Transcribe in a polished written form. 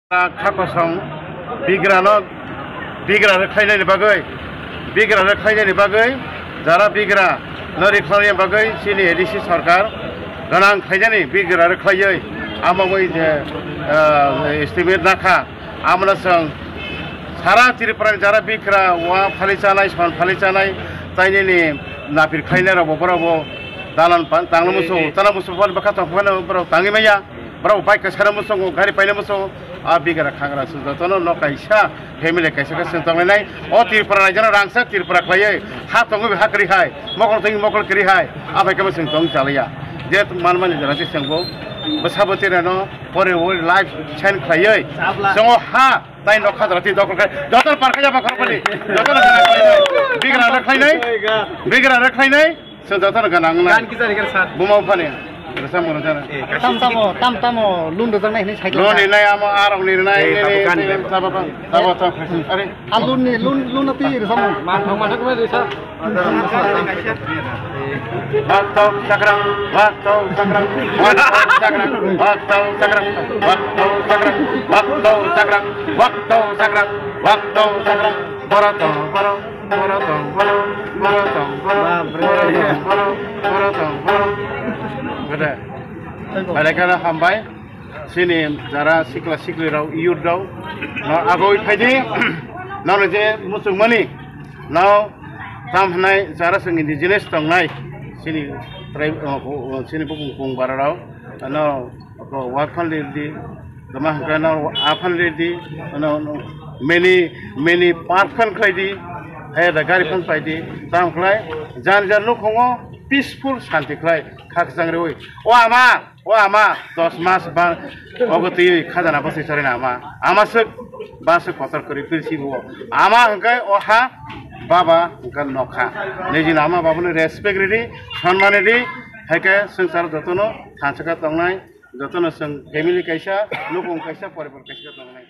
Kakosong bigra खायनायनि बागै जारा बिग्रा नरि खायनायनि बागै सिनि एडिसि सरकार गोनां खायनायनि बिग्रा खायै आमावै जे एस्टिमेट नाखा आमना जों सारा त्रिपुरा जारा बिग्रा वा फालिजानाय सन फालिजानाय ताइनि नाफिर खायनाय रावबो दालान तांनो मुसो ताना मुसो फल बखा तफानो बराव तांगि मैया बराव बाइक सारा मुसो गारि पाइले मुसो आ बिग्रा खाग्रा सुजतनो न काइसा फेमिलि काइसा का संतंगनाय ओ त्रिपुरा रायजोना रांसा त्रिपुरा खायै हा तंगो हा करि हाय मकल करि हाय आबाय का संतंग चालिया जे मान जरासे संगो बसाबतेरानो परे वो लाइफ चेन खायै जों हा ताइ न खाद्राति दखल खाय जतन पारखाया बा खरपनि जतन बिग्रा खायनाय संजतन गनां गान कि जानि सर बुमाव फाने रसा मोन जाना तम लुन दजang नाय साइकेल लुन नाय आम आराव नि नाय ताबा अरे लुन ति रसा मान को सर वाक्तौ चक्रम ada kana hambai sini jara sikla sikli raw iyur daw no agoi phaidi no je musung mani no tam hanai jara sing indigenous tongnai sini tribe sini bung bararaw no wakhan ledi dama kana afan ledi no many parkhan khaidi hai da gari phan paidi tam khlai jan lukhongo peaceful shanti khlai khak jangre oi o ama 10 mas ba ogoti khajana basi sare na ama se bas kotar kori pilsi bo ama hankai oha baba hankan nokha neji nama babu ne respect redi সম্মান redi hake sangsar jotono thanchaka tongnai jotono sing family kaisa lukung kaisa poribar kaisa tongnai